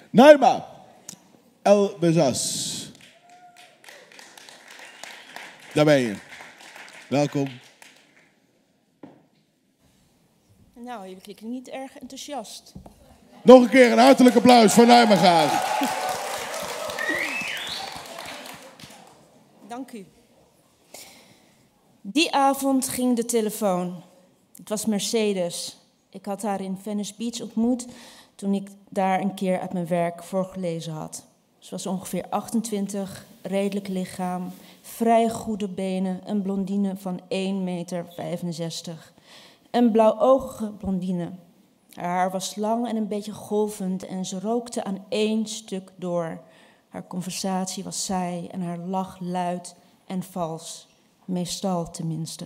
Naima El Bezas. Daar ben je. Welkom. Nou, jullie klinken niet erg enthousiast. Nog een keer een hartelijk applaus voor Naima graag. Dank u. Die avond ging de telefoon. Het was Mercedes. Ik had haar in Venice Beach ontmoet toen ik daar een keer uit mijn werk voorgelezen had. Ze was ongeveer 28, redelijk lichaam, vrij goede benen, een blondine van 1,65 meter. Een blauwogige blondine. Haar haar was lang en een beetje golvend en ze rookte aan 1 stuk door. Haar conversatie was saai en haar lach luid en vals. Meestal tenminste.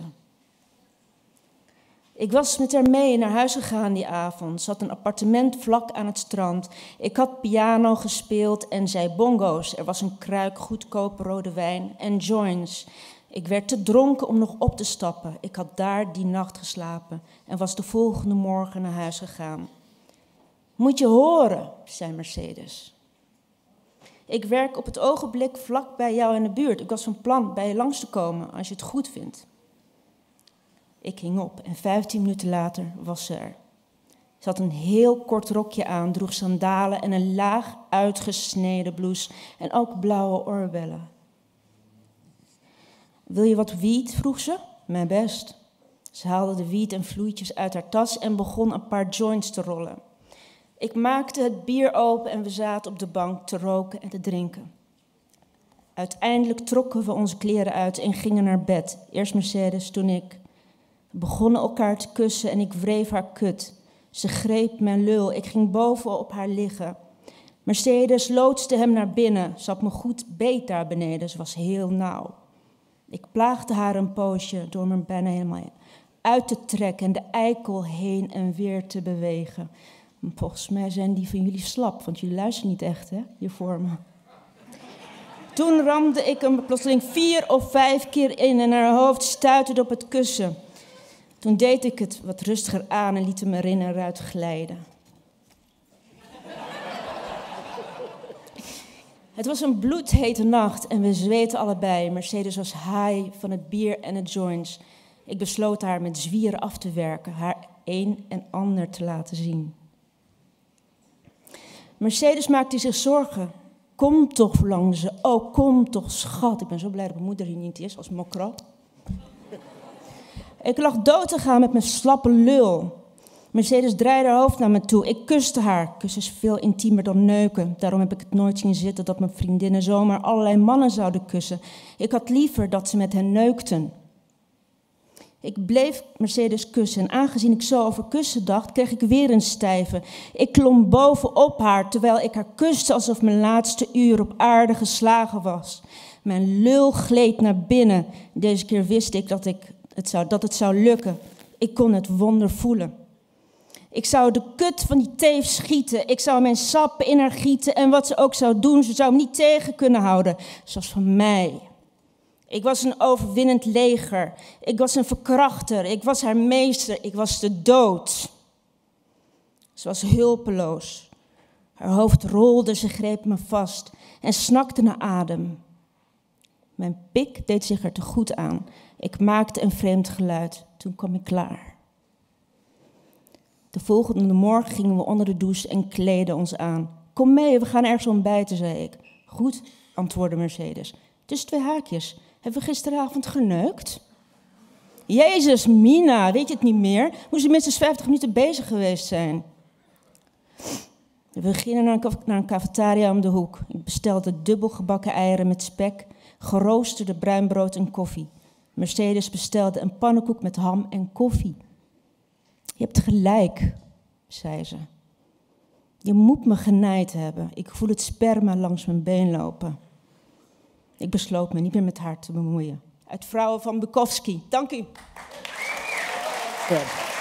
Ik was met haar mee naar huis gegaan die avond. Ze had een appartement vlak aan het strand. Ik had piano gespeeld en zij bongo's. Er was een kruik goedkope rode wijn en joints. Ik werd te dronken om nog op te stappen. Ik had daar die nacht geslapen en was de volgende morgen naar huis gegaan. Moet je horen, zei Mercedes. Ik werk op het ogenblik vlak bij jou in de buurt. Ik was van plan bij je langs te komen als je het goed vindt. Ik hing op en 15 minuten later was ze er. Ze had een heel kort rokje aan, droeg sandalen en een laag uitgesneden blouse en ook blauwe oorbellen. Wil je wat wiet, vroeg ze. Mijn best. Ze haalde de wiet en vloeitjes uit haar tas en begon een paar joints te rollen. Ik maakte het bier open en we zaten op de bank te roken en te drinken. Uiteindelijk trokken we onze kleren uit en gingen naar bed. Eerst Mercedes, toen ik. We begonnen elkaar te kussen en ik wreef haar kut. Ze greep mijn lul. Ik ging bovenop haar liggen. Mercedes loodste hem naar binnen. Ze had me goed beet daar beneden. Ze was heel nauw. Ik plaagde haar een poosje door me bijna helemaal uit te trekken en de eikel heen en weer te bewegen. Volgens mij zijn die van jullie slap, want jullie luisteren niet echt, hè, hier voor me. Toen ramde ik hem plotseling 4 of 5 keer in en haar hoofd stuiterde op het kussen. Toen deed ik het wat rustiger aan en liet hem erin en eruit glijden. Het was een bloedhete nacht en we zweten allebei. Mercedes was high van het bier en het joints. Ik besloot haar met zwieren af te werken, haar een en ander te laten zien. Mercedes maakte zich zorgen. Kom toch, verlangde ze. Oh, kom toch, schat. Ik ben zo blij dat mijn moeder hier niet is, als mokro. Ik lag dood te gaan met mijn slappe lul. Mercedes draaide haar hoofd naar me toe. Ik kuste haar. Kussen is veel intiemer dan neuken. Daarom heb ik het nooit zien zitten dat mijn vriendinnen zomaar allerlei mannen zouden kussen. Ik had liever dat ze met hen neukten. Ik bleef Mercedes kussen en aangezien ik zo over kussen dacht, kreeg ik weer een stijve. Ik klom bovenop haar terwijl ik haar kuste alsof mijn laatste uur op aarde geslagen was. Mijn lul gleed naar binnen. Deze keer wist ik dat het zou lukken. Ik kon het wonder voelen. Ik zou de kut van die teef schieten. Ik zou mijn sappen in haar gieten en wat ze ook zou doen, ze zou hem niet tegen kunnen houden. Ze was van mij. Ik was een overwinnend leger. Ik was een verkrachter. Ik was haar meester. Ik was de dood. Ze was hulpeloos. Haar hoofd rolde, ze greep me vast en snakte naar adem. Mijn pik deed zich er te goed aan. Ik maakte een vreemd geluid. Toen kwam ik klaar. De volgende morgen gingen we onder de douche en kleden ons aan. Kom mee, we gaan ergens ontbijten, zei ik. Goed, antwoordde Mercedes. Tussen 2 haakjes. Hebben we gisteravond geneukt? Jezus, Mina, weet je het niet meer? Moest je minstens 50 minuten bezig geweest zijn. We gingen naar een cafetaria om de hoek. Ik bestelde dubbel gebakken eieren met spek, geroosterde bruinbrood en koffie. Mercedes bestelde een pannenkoek met ham en koffie. Je hebt gelijk, zei ze. Je moet me genaaid hebben. Ik voel het sperma langs mijn been lopen. Ik besloot me niet meer met haar te bemoeien. Uit Vrouwen van Bukowski. Dank u. Ja.